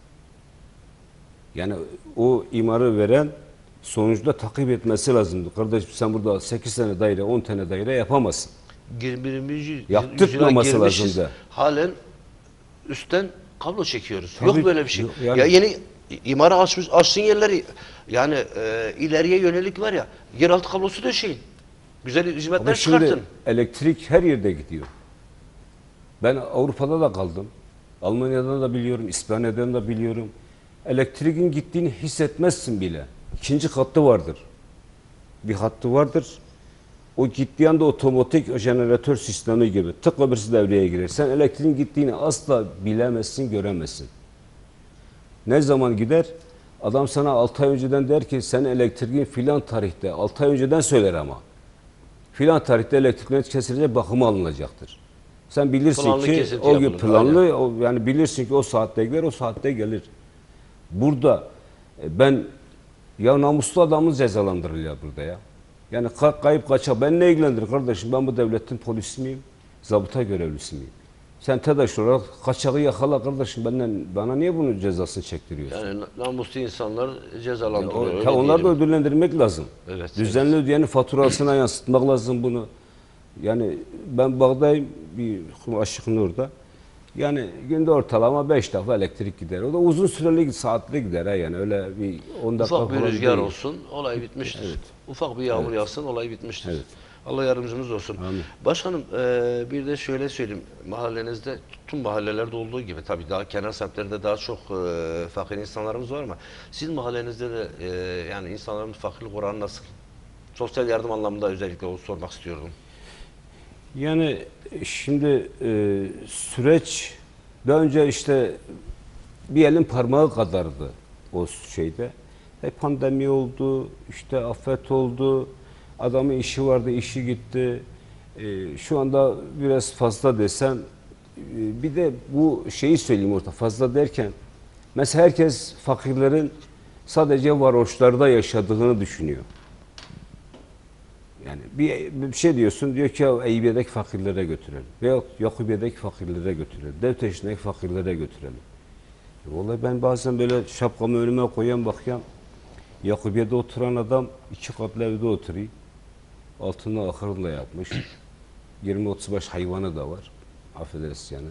Yani o imarı veren sonuçta takip etmesi lazımdı. Kardeşim sen burada sekiz tane daire, on tane daire yapamazsın. yirmi birinci yaptırtmaması lazımdı. Halen üstten kablo çekiyoruz. Tabii, yok böyle bir şey. Yok, yani. Ya yeni imara açmış, açsın yerleri, yani e, ileriye yönelik var ya, yeraltı kablosu döşeyin. Güzel hizmetler çıkartın. Elektrik her yerde gidiyor. Ben Avrupa'da da kaldım. Almanya'dan da biliyorum, İspanya'dan da biliyorum. Elektriğin gittiğini hissetmezsin bile. İkinci hattı vardır. Bir hattı vardır. O gittiği anda otomatik jeneratör sistemi gibi tıkla birisi devreye girer. Sen elektriğin gittiğini asla bilemezsin, göremezsin. Ne zaman gider? Adam sana altı ay önceden der ki sen elektriğin filan tarihte, altı ay önceden söyler ama. Filan tarihte elektrikler kesilecek, bakımı alınacaktır. Sen bilirsin planlı ki o gün yapılır, planlı, o, yani bilirsin ki o saatte gider, o saatte gelir. Burada e, ben ya namuslu adamız cezalandırılıyor burada ya. Yani ka- kayıp kaçak ben ne ilgilendirir kardeşim? Ben bu devletin polisi miyim? Zabıta görevlisi miyim? Sen TEDAŞ olarak kaçağı yakala kardeşim. Benden, bana niye bunun cezasını çektiriyorsun? Yani namuslu insanlar Ya cezalandırılıyor. o, öyle ta onlar da diyelim. ödüllendirmek lazım. Evet, Düzenli ödeyenin faturasına yansıtmak lazım bunu. Yani ben Bağdayım bir Aşık Nur'da. Yani günde ortalama beş defa elektrik gider. O da uzun süreli saatli gider ha yani öyle bir on dakika Ufak bir falan rüzgar değil. olsun, olay bitmiştir. Ufak bir yağmur yağsın, olay bitmiştir. Evet. Allah yardımcımız olsun. Amin. Başkanım, e, bir de şöyle söyleyeyim. Mahallenizde, tüm mahallelerde olduğu gibi, tabii daha kenar semtlerinde daha çok e, fakir insanlarımız var ama sizin mahallenizde de e, yani insanların fakirlik oranı nasıl? Sosyal yardım anlamında özellikle onu sormak istiyordum. Yani şimdi e, süreç daha önce işte bir elin parmağı kadardı o şeyde. E, pandemi oldu, işte afet oldu, adamın işi vardı, işi gitti. E, şu anda biraz fazla desem, e, bir de bu şeyi söyleyeyim orada fazla derken, mesela herkes fakirlerin sadece varoşlarda yaşadığını düşünüyor. Yani bir, bir şey diyorsun, diyor ki ya Eyüpiye'deki fakirlere götürelim. Veya Yakubiye'deki fakirlere götürelim. Devteşin'deki fakirlere götürelim. E, vallahi ben bazen böyle şapkamı önüme koyan bakıyorum. Yakubiye'de oturan adam iki katlı evde oturuyor. Altında ahırını yapmış. yirmi otuz beş hayvanı da var. Affedersin yani.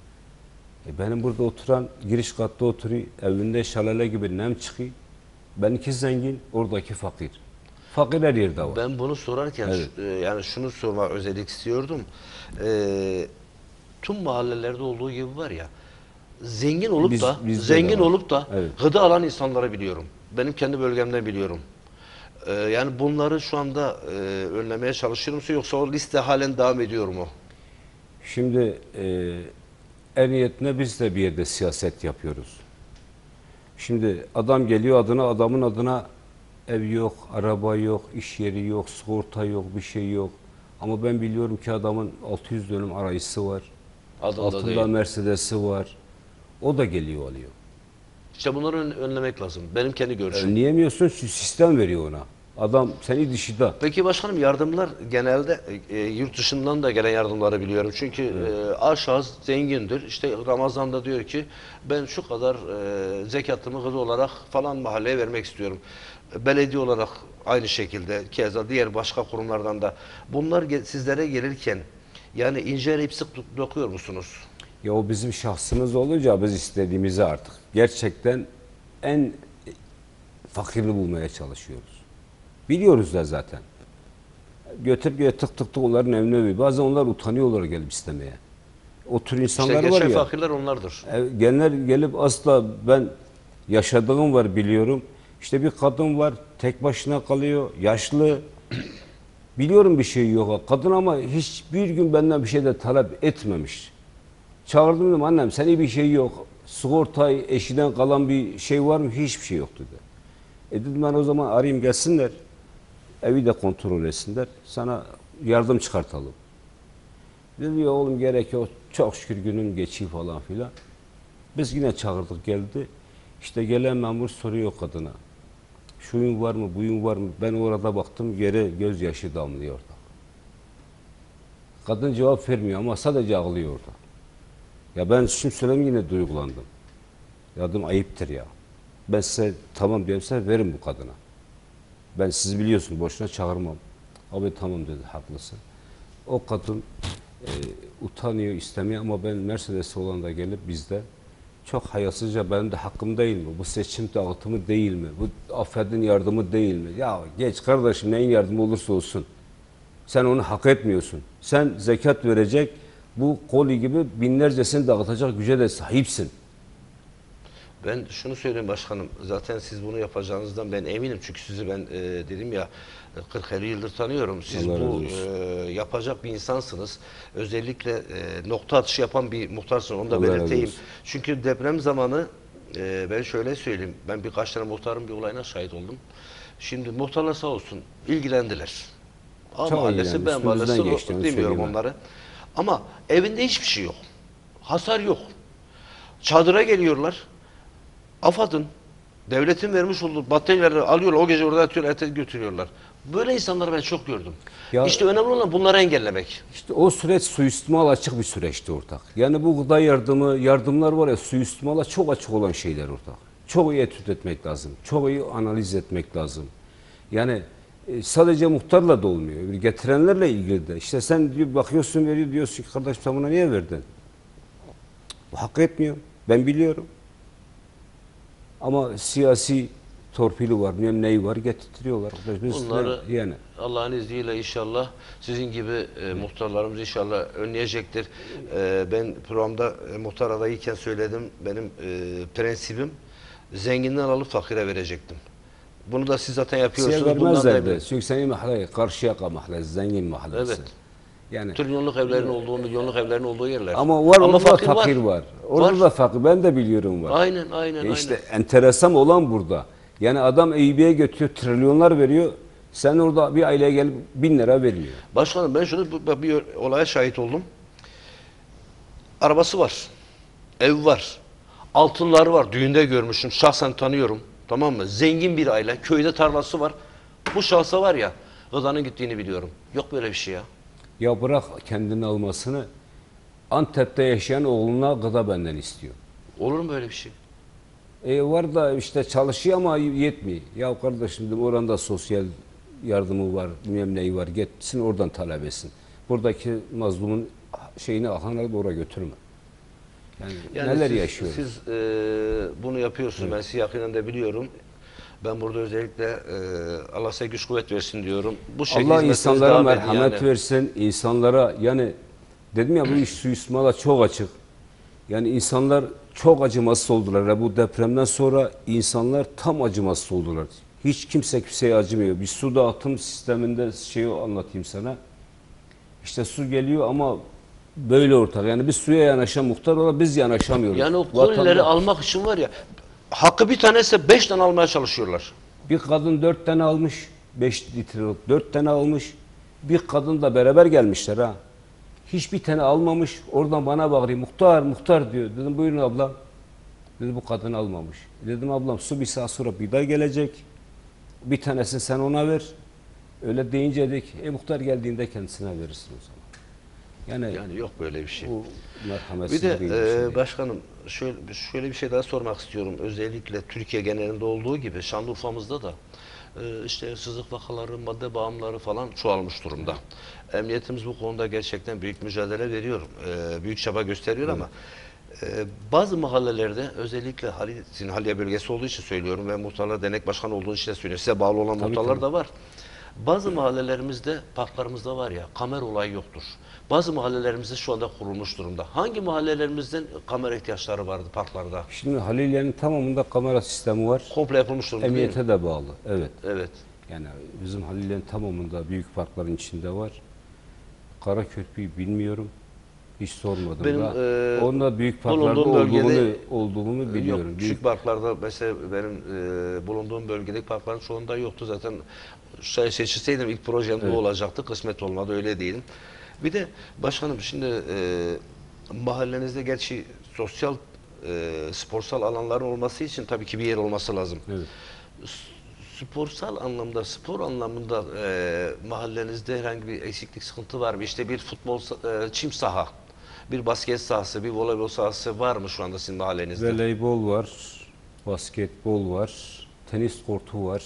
E benim burada oturan giriş katta oturuyor. Evinde şalale gibi nem çıkıyor. Benimki zengin, oradaki fakir. Fakir her yerde var. Ben bunu sorarken Evet. şu- e, yani şunu sorma özellik istiyordum. E, tüm mahallelerde olduğu gibi var ya, zengin olup Biz- da bizde de zengin var. olup da Evet. gıda alan insanları biliyorum. Benim kendi bölgemden biliyorum. E, yani bunları şu anda e, önlemeye çalışıyor musun, yoksa o liste halen devam ediyor mu? Şimdi e, en niyetine biz de bir yerde siyaset yapıyoruz. Şimdi adam geliyor adına, adamın adına ev yok, araba yok, iş yeri yok, sigorta yok, bir şey yok. Ama ben biliyorum ki adamın altı yüz dönüm arayısı var. Adında Altında değil. Mercedes'i var. O da geliyor alıyor. İşte bunları ön- önlemek lazım. Benim kendi görüşüm. Önleyemiyorsun, sistem veriyor ona. Adam seni dışında. Peki başkanım, yardımlar genelde e, yurt dışından da gelen yardımları biliyorum. Çünkü e, aşağı zengindir. İşte Ramazan'da diyor ki ben şu kadar e, zekatımı gıda olarak falan mahalleye vermek istiyorum. Belediye olarak aynı şekilde, keza diğer başka kurumlardan da. Bunlar ge- sizlere gelirken yani inceleyip sık dok- dokuyor musunuz? Ya o bizim şahsımız olunca biz istediğimizi artık gerçekten en fakirini bulmaya çalışıyoruz. Biliyoruz da zaten. Götür götür tık tık tık onların evine övüyor. Bazen onlar utanıyorlar gelip istemeye. O tür insanlar İşte var geçen ya. fakirler onlardır. e, Genler gelip asla ben yaşadığım var biliyorum. İşte bir kadın var tek başına kalıyor. Yaşlı. Biliyorum bir şey yok. Kadın ama hiçbir gün benden bir şey de talep etmemiş. Çağırdım dedim annem senin bir şey yok. Sigorta eşiden kalan bir şey var mı? Hiçbir şey yok dedi. E dedim ben o zaman arayayım gelsinler. Evi de kontrol etsinler. Sana yardım çıkartalım. Dedi ya oğlum gerek yok. Çok şükür günüm geçiyor falan filan. Biz yine çağırdık geldi. İşte gelen memur soruyor kadına. Şuyun var mı, buyun var mı? Ben orada baktım yere gözyaşı damlıyor orada. Kadın cevap vermiyor ama sadece ağlıyor orada. Ya ben şimdi söyleyeyim yine duygulandım. Ya dedim ayıptır ya. Ben size tamam diyorum size verin bu kadına. Ben siz biliyorsun boşuna çağırmam. Abi tamam dedi haklısın. O kadın e, utanıyor istemiyor ama ben Mercedes'e olan da gelip bizde çok hayasızca benim de hakkım değil mi? Bu seçim dağıtımı değil mi? Bu affedin yardımı değil mi? Ya geç kardeşim neyin yardımı olursa olsun. Sen onu hak etmiyorsun. Sen zekat verecek bu koli gibi binlercesini dağıtacak güce de sahipsin. Ben şunu söyleyeyim başkanım, zaten siz bunu yapacağınızdan ben eminim, çünkü sizi ben e, dedim ya kırk elli yıldır tanıyorum. Siz Allah razı bu olsun. e, yapacak bir insansınız. Özellikle e, nokta atışı yapan bir muhtarsınız, onu da Allah razı belirteyim. olsun. Çünkü deprem zamanı e, ben şöyle söyleyeyim, ben birkaç tane muhtarın bir olayına şahit oldum. Şimdi muhtarlar sağ olsun ilgilendiler. A Çok mahallesi, ilgilendi, B üstümüzden mahallesi, geçti, onu demiyorum söyleyeyim ben. onları. Ama evinde hiçbir şey yok. Hasar yok. Çadıra geliyorlar. AFAD'ın Devletin vermiş olduğu bataryaları alıyorlar, o gece orada atıyorlar, ertesi götürüyorlar. Böyle insanları ben çok gördüm. Ya- işte önemli olan bunları engellemek. İşte o süreç suistimal açık bir süreçti ortak. Yani bu gıda yardımı, yardımlar var ya, suistimala çok açık olan şeyler ortak. Çok iyi etüt etmek lazım. Çok iyi analiz etmek lazım. Yani e, sadece muhtarla da olmuyor. Getirenlerle ilgili de. İşte sen diyor, bakıyorsun, veriyor, diyorsun ki kardeş sen buna niye verdin? Bu hak etmiyor. Ben biliyorum. Ama siyasi torpili var, bilmem neyi var, getirtiyorlar. Biz Bunları de, yani Allah'ın izniyle inşallah sizin gibi e, muhtarlarımız inşallah önleyecektir. E, ben programda e, muhtar adayıyken söyledim. Benim e, prensibim zenginden alıp fakire verecektim. Bunu da siz zaten size yapıyorsunuz. Bundan da vermezlerdi. eminim. Çünkü senin mahalle Karşıyaka mahallesi, zengin mahallesi. Evet. Yani Trilyonluk evlerin olduğu, milyonluk evlerin olduğu yerler. ama var, orada fakir da fakir var. Orada Var. da fakir. Ben de biliyorum var. Aynen, aynen, Ya işte aynen. enteresan olan burada. Yani adam Eyüp'e götürüyor, trilyonlar veriyor. Sen orada bir aileye gelip bin lira vermiyor. Başkanım ben şunu bir, bir olaya şahit oldum. Arabası var. Ev var. Altınları var. Düğünde görmüşüm. Şahsen tanıyorum. Tamam mı? Zengin bir aile. Köyde tarlası var. Bu şahsa var ya, gıdanın gittiğini biliyorum. Yok böyle bir şey ya. Ya bırak kendini almasını, Antep'te yaşayan oğluna gıda benden istiyor. Olur mu böyle bir şey? E var da işte çalışıyor ama yetmiyor. Ya kardeşim dedim, oranda sosyal yardımı var, bilmem neyi var, gitsin oradan talep etsin. Buradaki mazlumun şeyini ahan alıp oraya götürme. Yani, Yani neler siz, yaşıyoruz? Siz e, bunu yapıyorsunuz. Ben sizi yakından da biliyorum. Ben burada özellikle e, Allah size güç kuvvet versin diyorum. Bu şekilde Allah hizmetiniz insanlara devam edin merhamet yani. versin, insanlara yani dedim ya bu iş suistimala çok açık. Yani insanlar çok acımasız oldular. Ya bu depremden sonra insanlar tam acımasız oldular. Hiç kimse kimseye acımıyor. Bir su dağıtım sisteminde şeyi anlatayım sana. İşte su geliyor ama böyle ortak. Yani biz suya yanaşan muhtar olarak biz yanaşamıyoruz. Yani o kolileri Vatandaş- almak için var ya, hakkı bir tanesi beş tane almaya çalışıyorlar. Bir kadın dört tane almış. Beş litrelik dört tane almış. Bir kadın da beraber gelmişler ha. Hiçbir tane almamış. Oradan bana bağırıyor. Muhtar, muhtar diyor. Dedim buyurun ablam. Dedi bu kadın almamış. Dedim ablam su bir saat sonra bir daha gelecek. Bir tanesini sen ona ver. Öyle deyince dedik. E muhtar geldiğinde kendisine verirsin o zaman. Yani, Yani yok böyle bir şey. bu Bir merhametsiz de bir e, şey değil. başkanım şöyle, şöyle bir şey daha sormak istiyorum. Özellikle Türkiye genelinde olduğu gibi Şanlıurfa'mızda da e, işte hırsızlık vakaları, madde bağımlıları falan çoğalmış durumda. Emniyetimiz bu konuda gerçekten büyük mücadele veriyor. E, büyük çaba gösteriyor ama e, bazı mahallelerde özellikle Halil, sizin Haliye bölgesi olduğu için söylüyorum ve muhtarlar dernek başkanı olduğu için de söylüyorum. Size bağlı olan Tabii, muhtarlar tabii. da var. Bazı mahallelerimizde, parklarımızda var ya, kamera olayı yoktur. Bazı mahallelerimizde şu anda kurulmuş durumda. Hangi mahallelerimizden kamera ihtiyaçları vardı parklarda? Şimdi Halilye'nin tamamında kamera sistemi var. Komple yapılmış durumda değil mi? Emniyete de bağlı. Evet. Evet. Yani bizim Halilye'nin tamamında büyük parkların içinde var. Karaköprü'yü bilmiyorum. Hiç sormadım Benim, da. e, Onda büyük parklarda bulunduğum olduğunu, bölgede- olduğunu biliyorum. Yok, Büyük küçük parklarda mesela benim e, bulunduğum bölgedeki parkların çoğunda yoktu zaten. Şey, seçilseydim ilk projem bu olacaktı. Kısmet olmadı, öyle değilim. Bir de başkanım şimdi e, mahallenizde gerçi sosyal e, sporsal alanların olması için tabii ki bir yer olması lazım. Evet. Sporsal anlamda, spor anlamında e, mahallenizde herhangi bir eksiklik, sıkıntı var mı? İşte bir futbol, sa- e, çim saha, bir basket sahası, bir voleybol sahası var mı şu anda sizin mahallenizde? Voleybol var, basketbol var, tenis kortu var.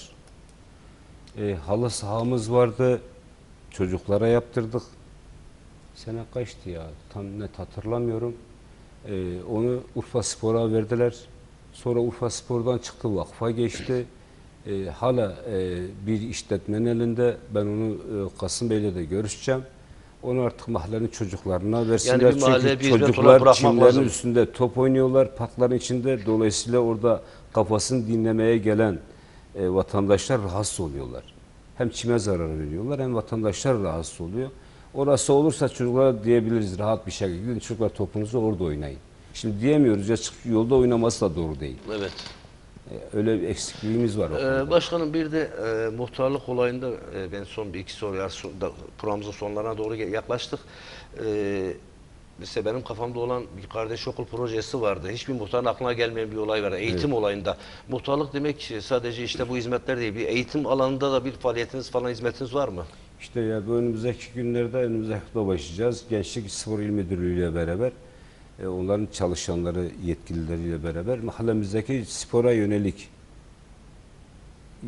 E, halı sahamız vardı. Çocuklara yaptırdık. Sene kaçtı ya? Tam net hatırlamıyorum. E, onu Urfa Spor'a verdiler. Sonra Urfa Spor'dan çıktı, vakfa geçti. E, hala e, bir işletmenin elinde. Ben onu e, Kasım Bey'le de görüşeceğim. Onu artık mahallenin çocuklarına versinler. bir mahalleye Çünkü bir hizmet olarak çocuklar bırakmak çimlerin lazım. üstünde top oynuyorlar, parkların içinde. Dolayısıyla orada kafasını dinlemeye gelen e, vatandaşlar rahatsız oluyorlar. Hem çime zarar veriyorlar hem vatandaşlar rahatsız oluyor. Orası olursa çocuklara diyebiliriz rahat bir şekilde. Gidin çocuklar topunuzu orada oynayın. Şimdi diyemiyoruz ya, çıkıp yolda oynaması da doğru değil. Evet. E, öyle bir eksikliğimiz var. o konuda. Ee, başkanım bir de e, muhtarlık olayında e, ben son bir iki soruya son- da- programımızın sonlarına doğru gel- yaklaştık. E, mesela benim kafamda olan bir kardeş okul projesi vardı. Hiçbir muhtarın aklına gelmeyen bir olay vardı. Eğitim evet. olayında. Muhtarlık demek sadece işte bu hizmetler değil. Bir eğitim alanında da bir faaliyetiniz falan, hizmetiniz var mı? İşte ya bu önümüzdeki günlerde önümüzdeki hafta başlayacağız. Gençlik Spor İl Müdürlüğü ile beraber e, onların çalışanları, yetkilileriyle beraber mahallemizdeki spora yönelik e,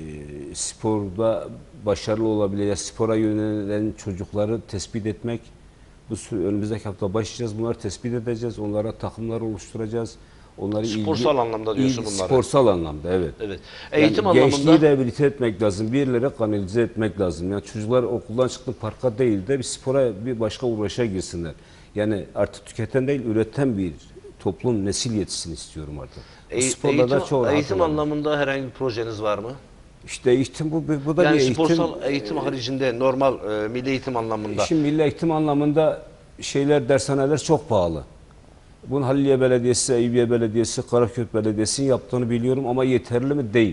sporda başarılı olabilecek, spora yönelen çocukları tespit etmek. Bu önümüzdeki hafta başlayacağız. Bunları tespit edeceğiz. Onlara takımlar oluşturacağız. Onları sporsal ilgi, anlamda diyorsun il, bunları. Sporsal anlamda evet. Evet. Eğitim yani anlamında gençliği rehabilite etmek lazım. Bir yerlere kanalize etmek lazım. Yani çocuklar okuldan çıktı parka değil de bir spora, bir başka uğraşa girsinler. Yani artık tüketen değil, üreten bir toplum, nesil yetişsin istiyorum artık. E, eğitim, çok eğitim anlamında herhangi bir projeniz var mı? İşte eğitim bu, bu da yani bir eğitim. Sporsal eğitim haricinde normal e, milli eğitim anlamında. Şimdi milli eğitim anlamında şeyler, dershaneler çok pahalı. Bunu Haliliye Belediyesi, Eyüpiye Belediyesi, Karaköy Belediyesi'nin yaptığını biliyorum ama yeterli mi? Değil.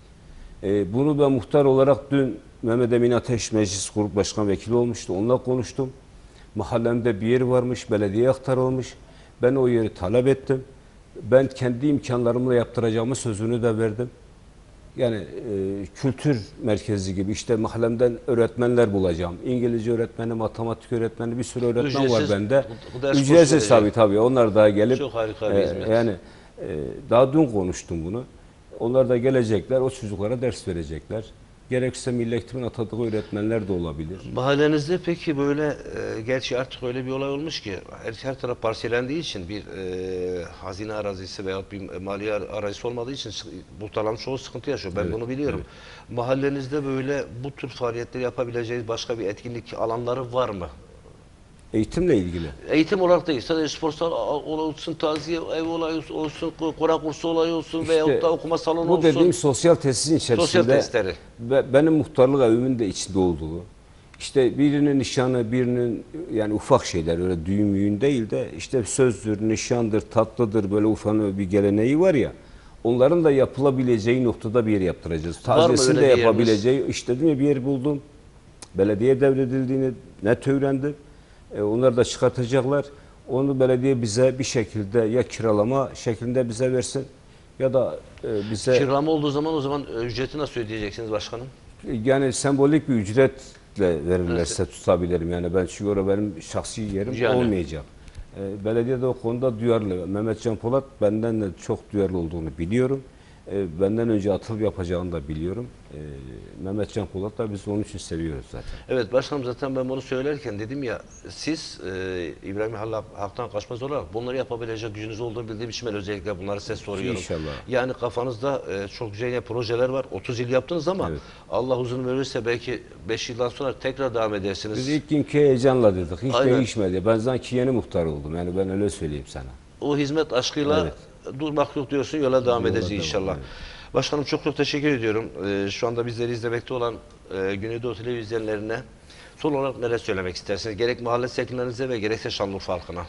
Ee, bunu ben muhtar olarak dün Mehmet Emin Ateş Meclis Grup Başkan Vekili olmuştu. Onunla konuştum. Mahallemde bir yer varmış, belediyeye aktarılmış. Ben o yeri talep ettim. Ben kendi imkanlarımla yaptıracağımı sözünü de verdim. Yani e, kültür merkezi gibi işte mahallemden öğretmenler bulacağım. İngilizce öğretmeni, matematik öğretmeni, bir sürü öğretmen ücretsiz, var bende. Ücretsiz tabii tabii. Onlar daha gelip çok harika bir hizmet. E, yani e, daha dün konuştum bunu. Onlar da gelecekler, o çocuklara ders verecekler. Gerekirse Milli Eğitim'in atadığı öğretmenler de olabilir. Mahallenizde peki böyle, e, gerçi artık öyle bir olay olmuş ki her, her taraf parsellendiği için bir e, hazine arazisi veya bir mali arazisi olmadığı için muhtarların çoğu sıkıntı yaşıyor. Ben evet, bunu biliyorum. Evet. Mahallenizde böyle bu tür faaliyetleri yapabileceğiniz başka bir etkinlik alanları var mı? Eğitimle ilgili. Eğitim olarak değil. Sadece sporsal olsun, taziye ev olayı olsun, Kur'an kursu olayı olsun işte, veyahut da okuma salonu bu olsun. Bu dediğim sosyal tesisin içerisinde sosyal tesisleri. Benim muhtarlık evimin de içinde olduğu. İşte birinin nişanı, birinin yani ufak şeyler öyle düğün müğün değil de işte sözdür, nişandır, tatlıdır böyle ufak bir geleneği var ya. Onların da yapılabileceği noktada bir yer yaptıracağız. Taziyesini de yapabileceği. Yeriniz? İşte dedim ya bir yer buldum. Belediye devredildiğini net öğrendim. E, onlar da çıkartacaklar. Onu belediye bize bir şekilde ya kiralama şeklinde bize versin ya da e, bize... Kiralama olduğu zaman o zaman ücreti nasıl ödeyeceksiniz başkanım? Yani sembolik bir ücretle verirlerse nasıl tutabilirim. Yani ben çünkü orada benim şahsi yerim yani olmayacak. E, belediye de o konuda duyarlı. Mehmet Can Polat benden de çok duyarlı olduğunu biliyorum. E, benden önce atıl yapacağını da biliyorum. E, Mehmet Can Polat da biz onun için seviyoruz zaten. Evet başkanım, zaten ben bunu söylerken dedim ya, siz e, İbrahim Halil Hak'tan kaçmaz olarak bunları yapabilecek gücünüz olduğunu bildiğim için ben özellikle bunları size soruyorum. İnşallah. Yani kafanızda e, çok güzel projeler var. otuz yıl yaptınız ama evet, Allah uzun verirse belki beş yıldan sonra tekrar devam edersiniz. Biz ilk günkü heyecanla dedik. Hiç aynen değişmedi. Ben sanki yeni muhtar oldum. Yani ben öyle söyleyeyim sana. O hizmet aşkıyla evet, durmak yok diyorsun, yola devam yola edeceğiz inşallah. Evet. Başkanım çok çok teşekkür ediyorum. Ee, şu anda bizleri izlemekte olan e, Güneydoğu televizyonlarına son olarak neler söylemek istersiniz? Gerek mahalle sakinlerinize ve gerekse Şanlıurfa halkına.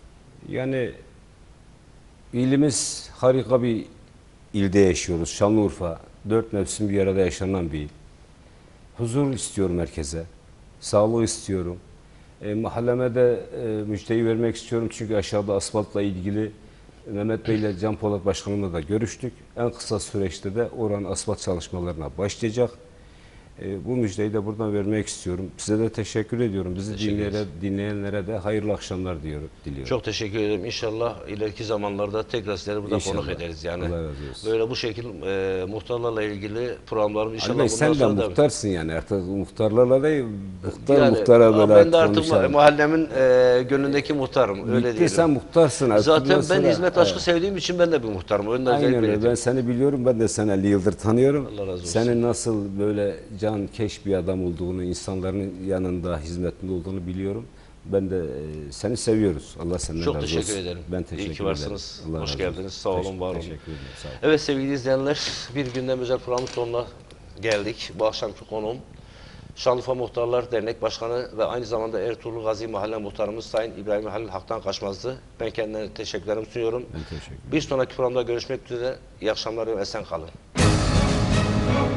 Yani ilimiz harika bir ilde yaşıyoruz. Şanlıurfa dört mevsim bir arada yaşanan bir il. Huzur istiyorum herkese. Sağlığı istiyorum. E, mahalleme de e, müjdeyi vermek istiyorum çünkü aşağıda asfaltla ilgili Mehmet Bey ile Can Polat Başkanım'la da görüştük. En kısa süreçte de oranın asfalt çalışmalarına başlayacak. E, bu müjdeyi de buradan vermek istiyorum. Size de teşekkür ediyorum. Bizi teşekkür dinleyenlere, dinleyenlere de hayırlı akşamlar diyorum, diliyorum. Çok teşekkür ederim. İnşallah ileriki zamanlarda tekrar sizleri burada İnşallah konuk ederiz. Yani Allah razı olsun. Böyle bu şekilde e, muhtarlarla ilgili programlarımız inşallah Bey, sen de muhtarsın yani artık muhtarlarla değil, muhtar yani, muhtara böyle ben de artık konuşalım. Mahallemin e, gönlündeki muhtarım. Öyle Bitti, diyelim. sen muhtarsın artık. Zaten ben sonra, hizmet aşkı evet, sevdiğim için ben de bir muhtarım. Önden aynen öyle. Ben seni biliyorum. Ben de seni elli yıldır tanıyorum. Allah razı olsun. Senin nasıl böyle can keş bir adam olduğunu, insanların yanında, hizmetinde olduğunu biliyorum. Ben de e, seni seviyoruz. Allah senden çok razı olsun. Çok teşekkür ederim. Ben teşekkür ederim. İyi ki varsınız. Allah Hoş geldiniz. Olsun. Sağ olun, var olun. Teşekkür ederim. Sağ olun. Evet sevgili izleyenler, bir gündem özel programın sonuna geldik. Bu akşamki konuğum Şanlıurfa Muhtarlar Dernek Başkanı ve aynı zamanda Ertuğrul Gazi Mahalle Muhtarımız Sayın İbrahim Halil Hak'tan Kaçmaz'dı. Ben kendilerine teşekkürlerimi sunuyorum. Ben teşekkür ederim. Bir sonraki programda görüşmek üzere. İyi akşamlar ve esen kalın.